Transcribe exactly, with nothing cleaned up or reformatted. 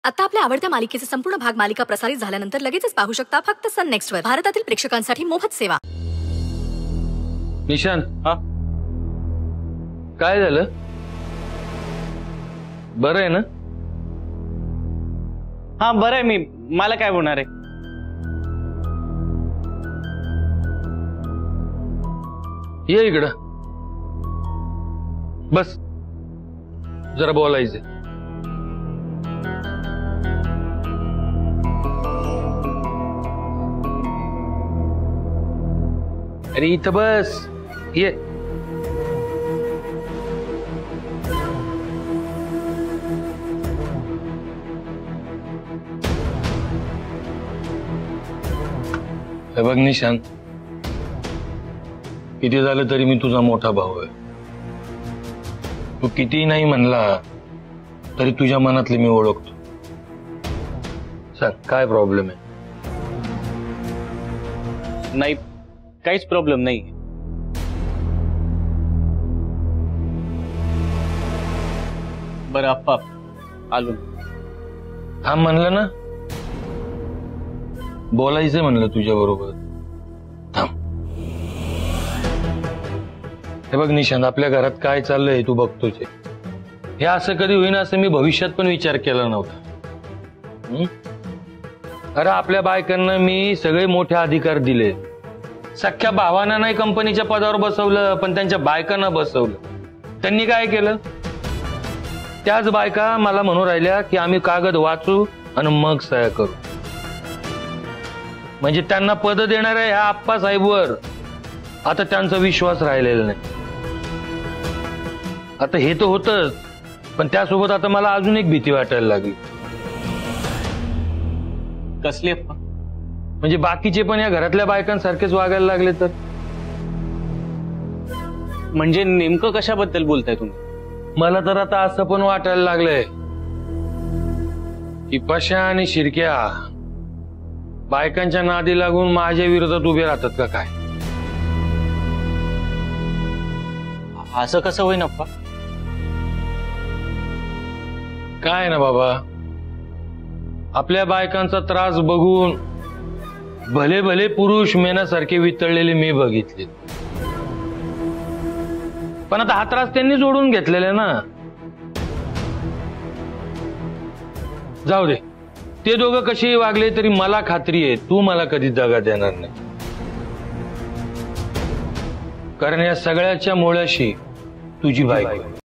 आता आपल्या आवडत्या मालिकेचे संपूर्ण भाग मालिका प्रसारित झाल्यानंतर लगेचच पाहू शकता फक्त सन नेक्स्ट वर। भारतातील प्रेक्षकांसाठी मोफत सेवा। निशान, हा काय झालं? बरं आहे ना? हा बरं आहे, मी मला काय होणार आहे? ये इकडं बस, जरा बोलायचं। अरे इथं बस, ये। हे बघ निशांत, किती झालं तरी मी तुझा मोठा भाऊ आहे। तू किती नाही म्हणला तरी तुझ्या मनातले मी ओळखतो। सांग काय प्रॉब्लेम आहे? नाही, काहीच प्रॉब्लेम नाही। बरं अप्पा, आलो। हा म्हणलं ना, बोलायचं म्हणलं तुझ्या बरोबर। थांब। हे बघ निशांत, आपल्या घरात काय चाललंय तू बघतोच आहे। हे असं कधी होईना असं मी भविष्यात पण विचार केला नव्हता। अरे आपल्या बायकांना मी सगळे मोठे अधिकार दिले। सख्या भावांना नाही कंपनीच्या पदावर बसवलं, पण त्यांच्या बायकांना बसवलं। त्यांनी काय केलं? त्याच बायका मला म्हणून राहिल्या की आम्ही कागद वाचू आणि मग सह्या करू। म्हणजे त्यांना पद देणाऱ्या ह्या आप्पा साहेबवर आता त्यांचा विश्वास राहिलेला नाही। आता हे तर होतच, पण त्यासोबत आता मला अजून एक भीती वाटायला लागली। कसली अप्पा? म्हणजे बाकीचे पण या घरातल्या बायकांसारखेच वागायला लागले तर? म्हणजे नेमकं कशाबद्दल बोलताय तुम्ही? मला तर आता असं पण वाटायला लागलंय की पशा आणि शिरक्या बायकांच्या नादी लागून माझ्या विरोधात उभे राहतात का काय? असं कसं होईन अप्पा? काय ना बाबा, आपल्या बायकांचा त्रास बघून भले भले पुरुष मेनासारखे वितळलेले मी बघितले, पण आता हा त्रास त्यांनी जोडून घेतलेला ना। जाऊ दे, ते दोघं कशी वागले तरी मला खात्री आहे तू मला कधी दगा देणार नाही। कारण या सगळ्याच्या मुळाशी तुझी बायको।